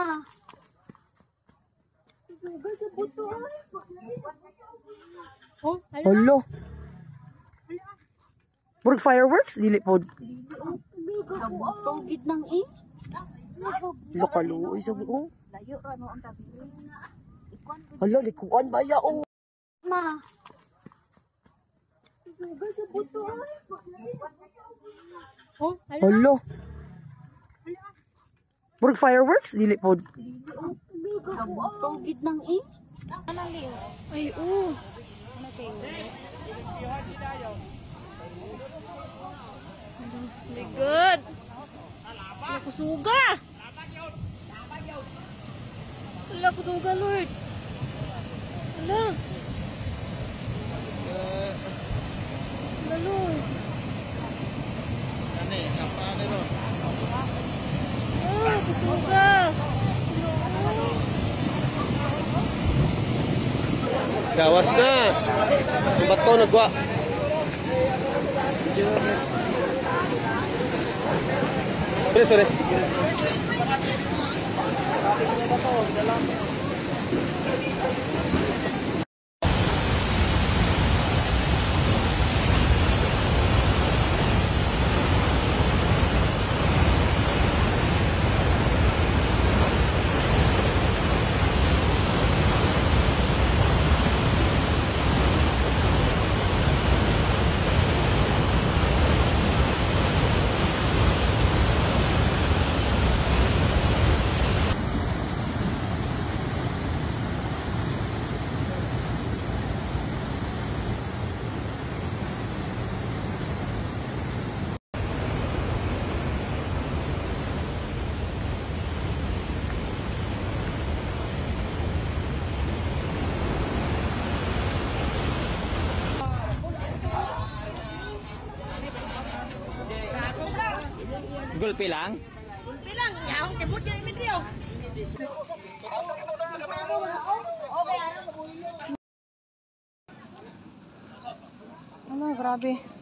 Ma. Sugal sa buto. Oh, Hello. Murag fireworks dili pod. Kabutong gid nang eh. Lokaluoy sa buo. Layo ra no ang tabi. Hala, likuan ba ya o? Ma. Sugal sa buto. Oh, Hello. Murag fireworks dili pod. kabutong gid nang eh. Ay, oh. My God. Wala ko suga. Wala ko suga, Lord. Wala. Wala, Lord. Wala ko suga. Gawas na. Bato nagwa. Sorry. Gulpi lang? Gulpi lang. Yahong kibot yung imidyo. Ano, grabe.